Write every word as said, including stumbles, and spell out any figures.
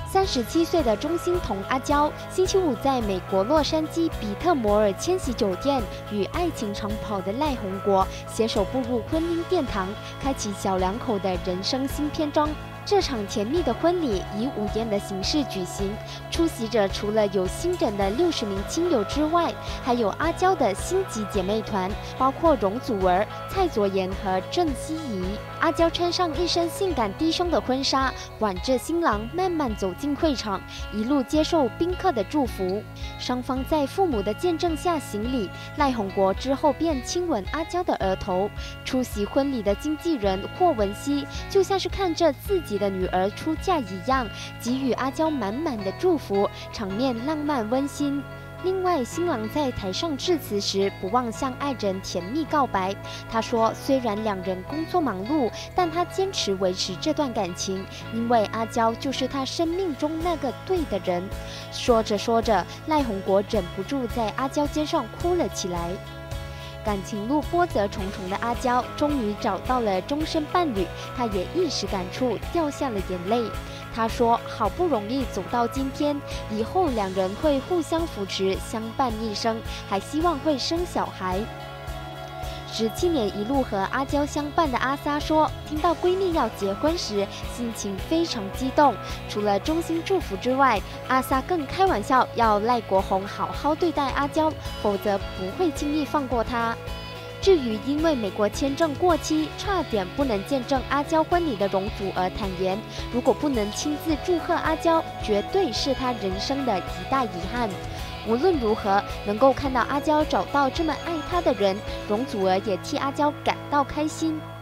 三十七岁的中心童阿娇，星期五在美国洛杉矶比特摩尔千禧酒店与爱情长跑的赖宏国携手步入婚姻殿堂，开启小两口的人生新篇章。这场甜蜜的婚礼以午宴的形式举行，出席者除了有新人的六十名亲友之外，还有阿娇的星级姐妹团，包括容祖儿、蔡卓妍和郑希怡。阿娇穿上一身性感低胸的婚纱，挽着新郎慢慢走进会场，一路接受宾客的祝福。双方在父母的见证下行礼，赖宏国之后便亲吻阿娇的额头。出席婚礼的经纪人霍文熙就像是看着自己的女儿出嫁一样，给予阿娇满满的祝福，场面浪漫温馨。另外，新郎在台上致辞时，不忘向爱人甜蜜告白。他说，虽然两人工作忙碌，但他坚持维持这段感情，因为阿娇就是他生命中那个对的人。说着说着，赖宏国忍不住在阿娇肩上哭了起来。感情路波折重重的阿娇终于找到了终身伴侣，她也一时感触，掉下了眼泪。她说：“好不容易走到今天，以后两人会互相扶持，相伴一生，还希望会生小孩。”十七年一路和阿娇相伴的阿 sa 说，听到闺蜜要结婚时，心情非常激动。除了衷心祝福之外，阿 sa 更开玩笑要赖国宏好好对待阿娇，否则不会轻易放过她。至于因为美国签证过期，差点不能见证阿娇婚礼的容祖儿坦言，如果不能亲自祝贺阿娇，绝对是她人生的一大遗憾。无论如何，能够看到阿娇找到这么爱她的人，容祖儿也替阿娇感到开心。